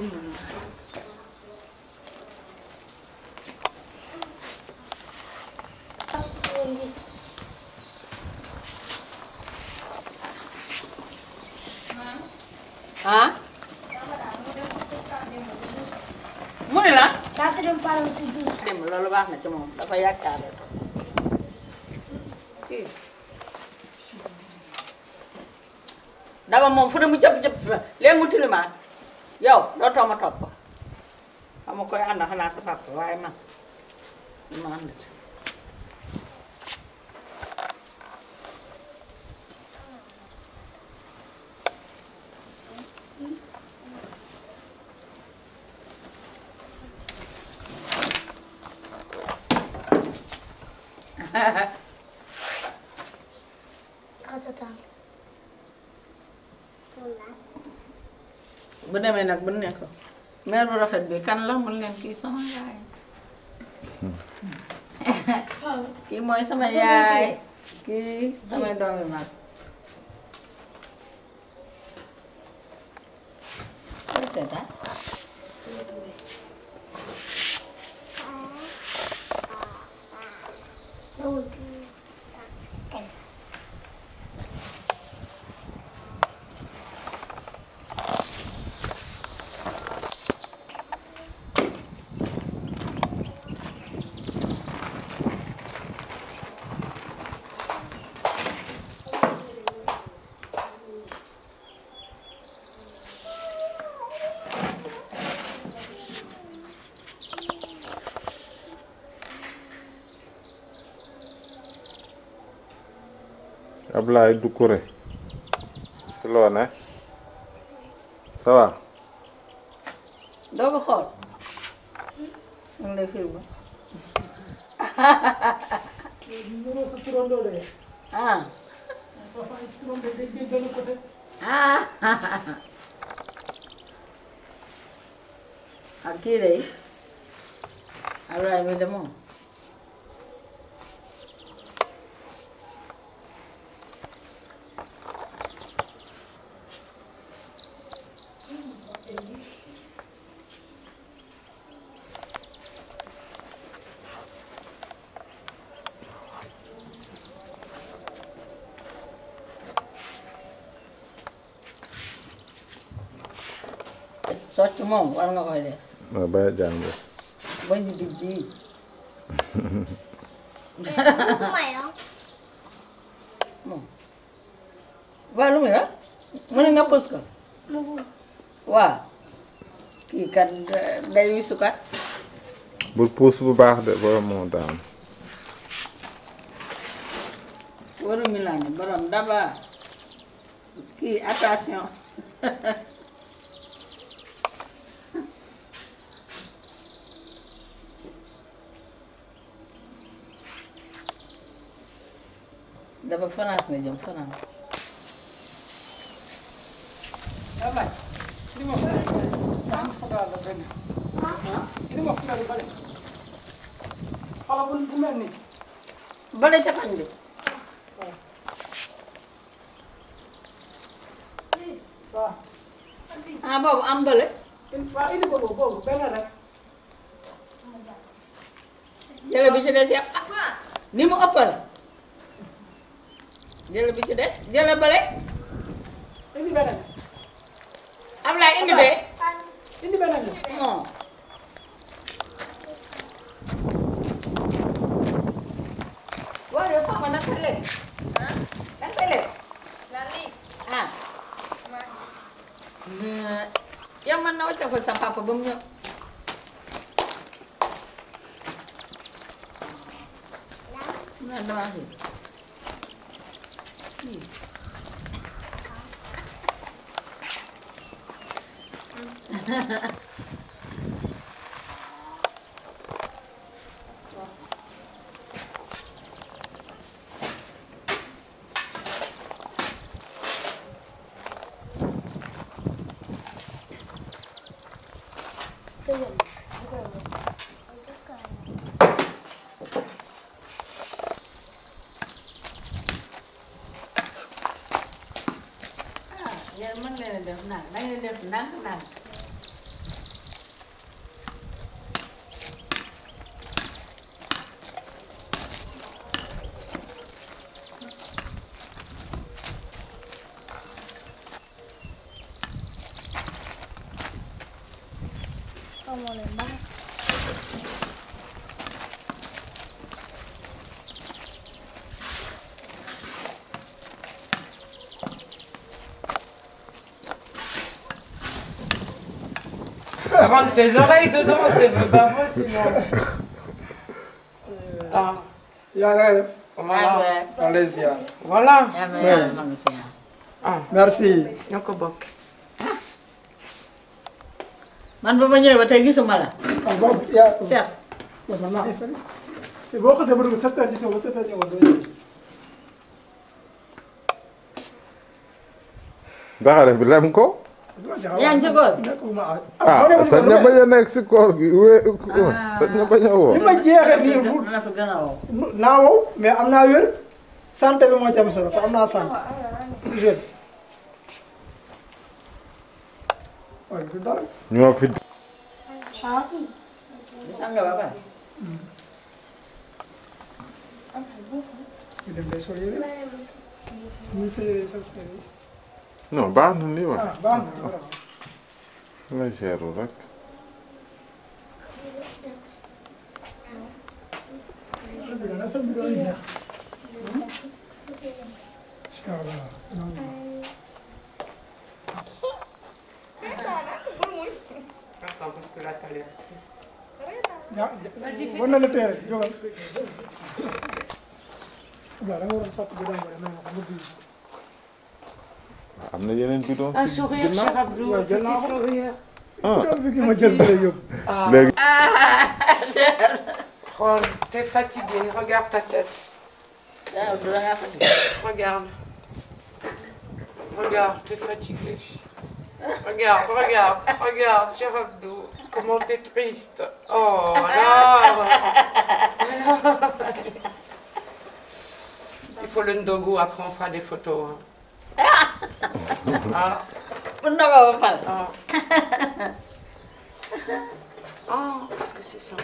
ah mu ne la Dati dem param ci douche. dem loolu baax na ci moom dafa yaakaare kii dama moom fu ne mu jëpp fa léegi mu tilimaat yow dootoo ma topp xam nga koy ànd xanaa sa papa waaye man ma ànd ci Katatan. bu demee nag bu ne ko mère bu rafet bi kan la mun leen kii sama yaay kii mooy sama yaay kii samay doomi mag koy seetaan Ablaye Doucouré ci loo ne ça va doo ko xool mu ngi lay filmé ah ah ak kii de Ablaye mi de moom socc moom war nga koy def waaw bàyyi jàng bañ di digg yi moom waa lu muy la mu ne nga pus ko waaw kii kat day wisu kat bul puus bu baax de boo moo daan waru Milani borom daba kii attention dafa France nga jëm France. Ablaye li ma am foto la benn li ma foto la benn xoolal bu mel nii Bale ca pañ bi. waaw ah boobu am bale. waaw indi ko boobu benn rek jële bi ci des yàpp ni mu ëppale. jële bi ci des jële bale. indi beneen Ablaye indi bee. indi beneen non. waaw yow xam nga naka la lekk. naka la lekk. ah. yow man na wàcce ko sa papa ba mu ñëw. man damaa xiif. yéen mën leen a def naan da ngeen def ndànk-ndànk rentre tes oreilles dedans, c'est pas vrai sinon. Ah, yaa nga def. voilà. on les ziar. Voilà. Ah, merci. ñoo ko bokk. man ba ma ñëwee ba tey gisuma la. ah boobu yaa. Cheikh. waaw man maa ngi fële. te boo xasee ba dugg 7 heures ci suba 7 heures ci ngoon doo ñëw. Baxare bi lem ko. yaa ngi ci góor. Sañ na bañ a nekk si koor gi sañ na bañ a woo. li ma jeexee nii bu na fi gën a woo. naa wow mais am naa wér santé bi moo ci am solo te am naa santé si jeune. waaye du dara. ñoo fi. Gis nga ba pare. ñu dem day sol yére ñu sa yére sol sa yére. non baax na nii wax. ah baax na voilà. la geru rek. Attends, parce que là, t'as l'air triste. war na la teere jógal. waaw da nga war a sotti bi dama ne ma ko am na yeneen bidon. Un sourire, cher Abdou, un petit sourire. ma jël ba lay yóbbu. léegi. Oh, t'es fatigué, regarde ta tête. Regarde. Regarde, t'es fatigué. Regarde, regarde, regarde, cher Abdou, comment t'es triste. Oh là. Il faut le ndogu, après on fera des photos. Ah. Ah. Ah, qu'est-ce que c'est ça?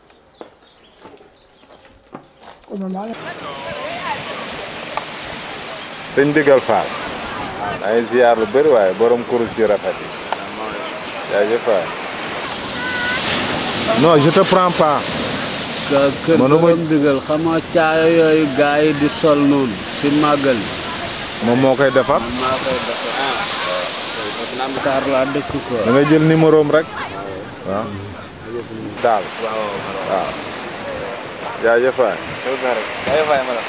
dañ digal Fall. ay ziar lu bëri waaye borom kurus yu rafet yi. jaajëf Fall. non je te prends pas. kër borom digal xamoo caaya yooyu gars yi di sol noonu si màggal. moom moo koy defar. maa koy defar. Dakar laa dëkk ko. da ngay jël numéro am rek. waaw. daal. waaw. jaajëf Fall. jaajëf Fall ma la.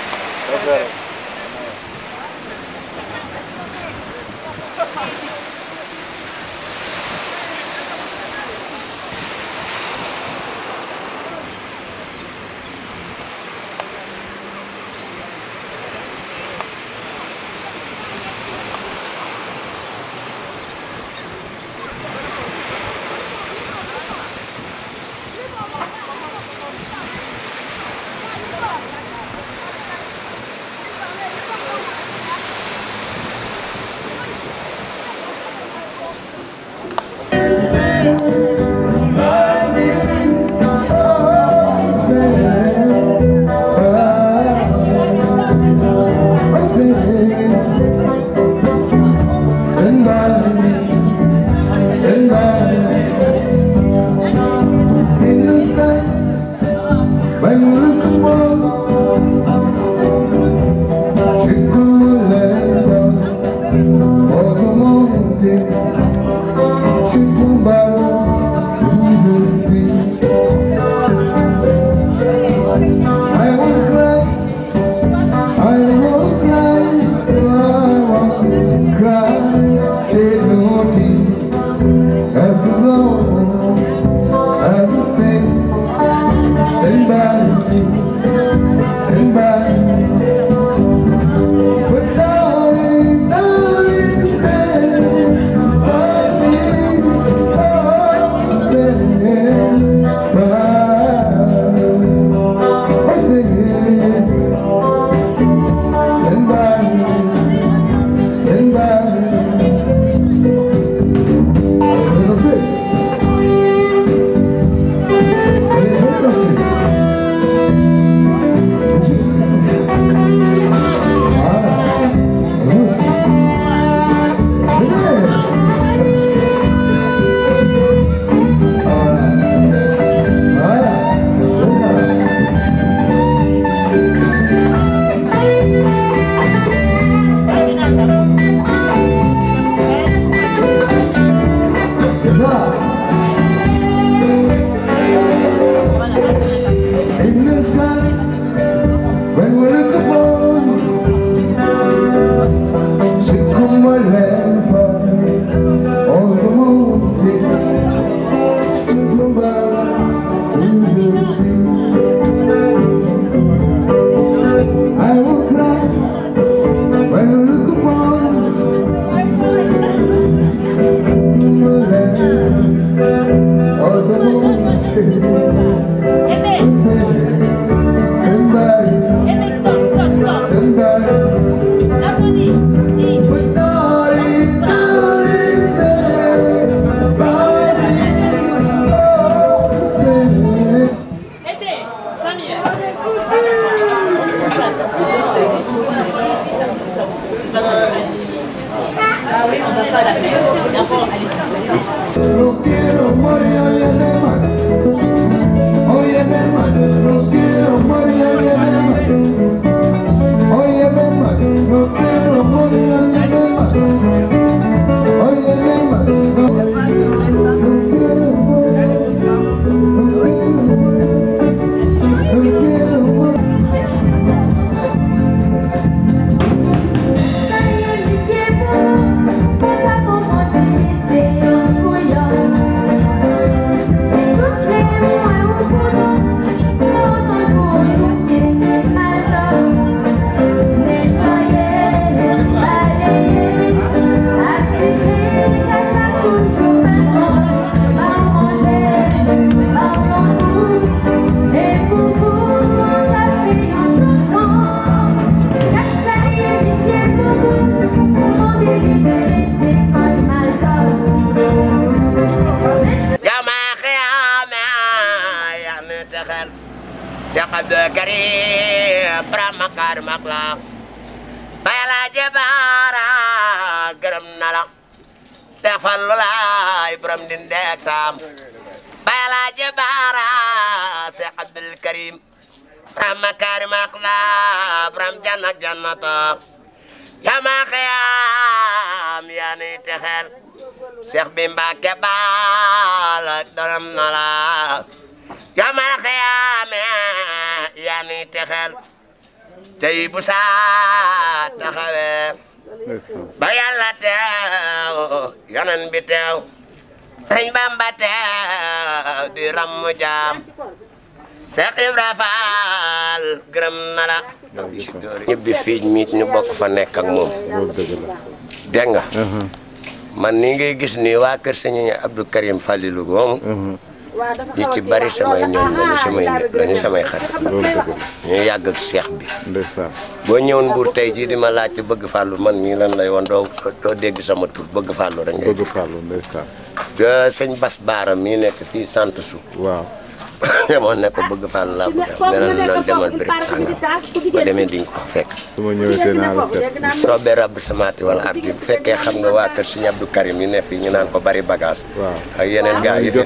Cheikh Abdou Karim Borom Makaarim Akhlaq Baay Alaaji Baara gërëm na la Cheikh Fallou Laay borom Ndindeek Sam Baay Alaaji Baara Cheikh Abdou Karim Borom Makaarim Akhlaq borom Jannak Jannata Yawmal xiyaam yaa nuy texeel Cheikh bi Mbàkke baal doram na la Yawmal xiyaam yaa nuy texeel tey bu saa taxawee ba Yàlla teew yonen bi teew Sëriñ Bamba teew di rammu jaam Cheikh Ibra Fall gërëm na la ñibbi fii miit ñu bokk fa nekk ak moom dégg nga man ni ngay gis ni waa kër Sëñ Abdou Karim Fallilou goomu ñu ci bari samay ñoom lañu samay nit lañu samay xarit ñu yàgg ak Cheikh bi boo ñëwoon Mbuur tey jii di ma laaj bëgg Fallou man mii lan lay woon doo dégg sama tur bëgg Fallou rek ngay bëgg Fallou ndeysaan sëñ Bas Baara mii nekk fii sant su waaw demoon ne ko bëgg Fallou laa bëgg danañ noon demal béréb sàngam ba demee di nga ko fekk su ma ñëwee naa la seet bu soobee rabb samaati wala ardi bu fekkee xam nga waa kër Sëñ Abdou Karim yi ne fii ñu naan ko bari bagage ak yeneen gars yi fi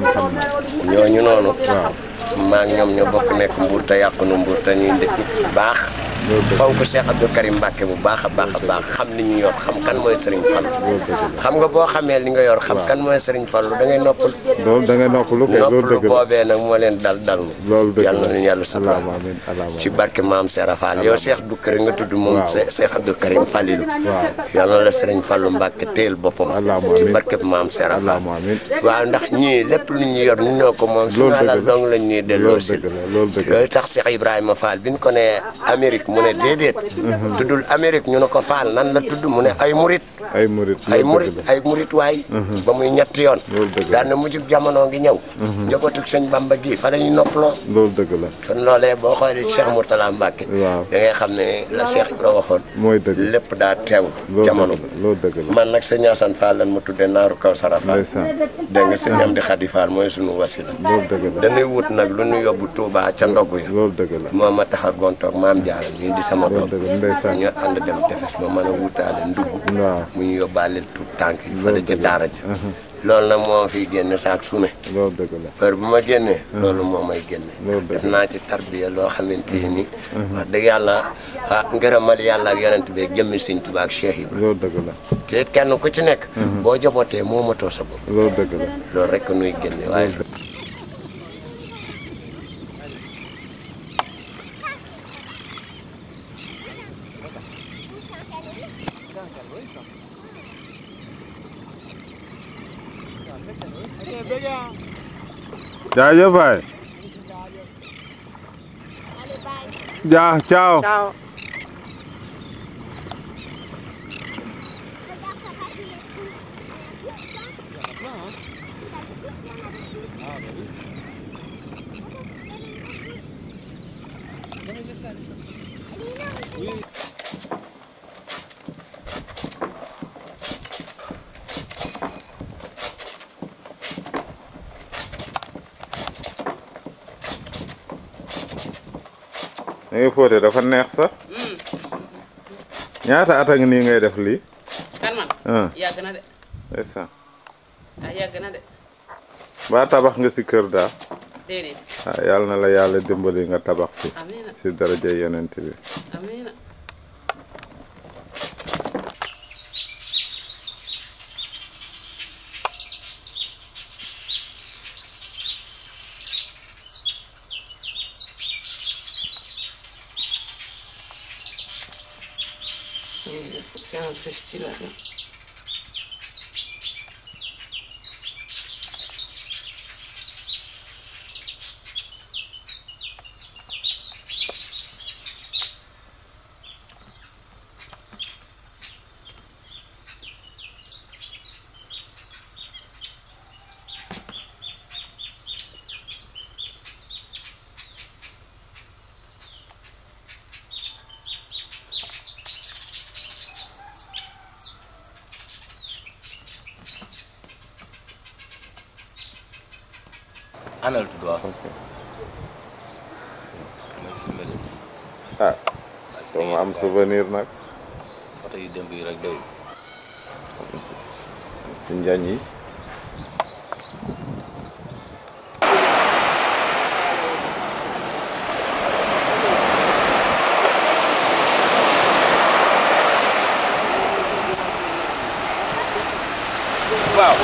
ñooñu noonu maa ngi ñoom ñoo bokk nekk Mbuur te yàqu nu Mbuur te ñuy ndëkk baax fonk Cheikh Abdou Karim Mbacke bu baax a baax xam li ñu yor xam kan mooy Serigne Fallou xam nga boo xamee li nga yor xam kan mooy Serigne Fallou da ngay noppal noppalu boobee nag moo leen dal yàlla na yàlla sutura ci barke maam Serap Fall yow Cheikh Abdou Karim nga tudd moom Cheikh Abdou Karim Fallilou yàlla na la Serigne Fallou Mbacke téel boppam ci barke maam Serap Fall waaw ndax ñii lépp lu ñu yor ñu ñoo ko moom suñu alal dong lañ ñuy delloo si yooyu tax Cheikh Ibrahima Fall bi ñu ko ne Amérique mu ne déedéet tuddul Amérique ñu ne ko Fall nan la tudd mu ne ay murit waay ba muy ñetti yoon daan na mujjug jamono ngi ñëw njabootug Sëñ Bamba gi fa lañuy noppaloo loolu dëgg la kon loolee boo xoolee Cheikh Mourtala Mbacke da ngay xam ne la Cheikh Ibra waxoon mooy dëgg lépp daa teew jamono loolu dëgg la man nag Sëñ Assane Fall lan ma tuddee naaru Kawsara Fall dégg nga Sëñ Amdi Khady Fall mooy sunu wasila dañuy wut nag lu ñu yóbbu Touba ca ndogu ya moo ma tax a gontoog maam Jaara nii di sama doom ñu ànd dem tefes ma mën a wutaale ndugg mu ñu yóbbaale tout tànk yi fële ca daara ji loolu nag moo fiy génne saak su ne heure bu ma génnee loolu moo may génne def naa ci tarbiya loo xamante ni wax dëgg yàlla ngërëmal yàlla ak yonent bi jëmmi Sëñ Tuubaa ak Cheikh Ibrahima te kenn ku ci nekk boo jobotee moo matoo sa bopp loolu rek nuy génne waaye jaajëf waay ciao ngay fóote dafa neex sax ñaata at a ngi nii ngay def lii kan man yàgg na de ndeysaan yàgg na de ba tabax nga si kër daal déedéet yàlla na la yàlla dimbali nga tabax si amiin si daraja yonent bi amiin c'est un festival. anal tudd waaw ah soo ma am souvenir nag photo yu démb yi rek doy si njañ yi waaw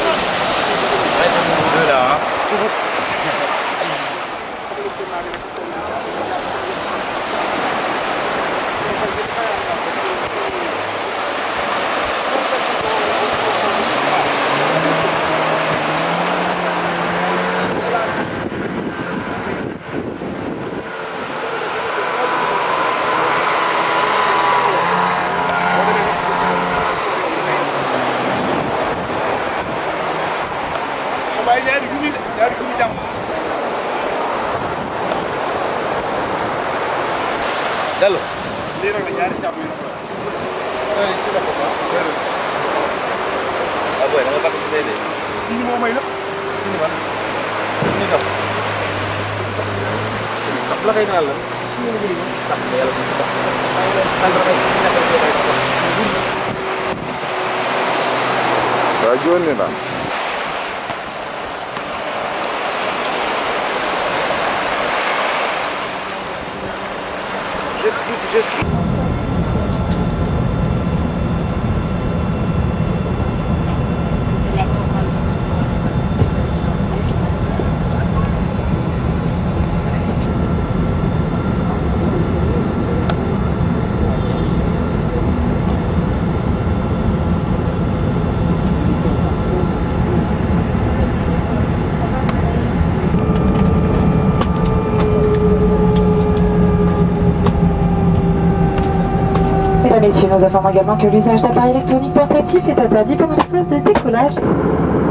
Dalo. lii rek la ñaari saabu yi rafet Ah boy, da nga bakk ci day de. Sini moo may lépp. Sini man. Sini daf. Daf la kay ganal la. Daf la yàlla bu daf. waa jonni la Messieurs, nous informons également que l'usage d'appareils électroniques portatifs est interdit pendant les phases de décollage.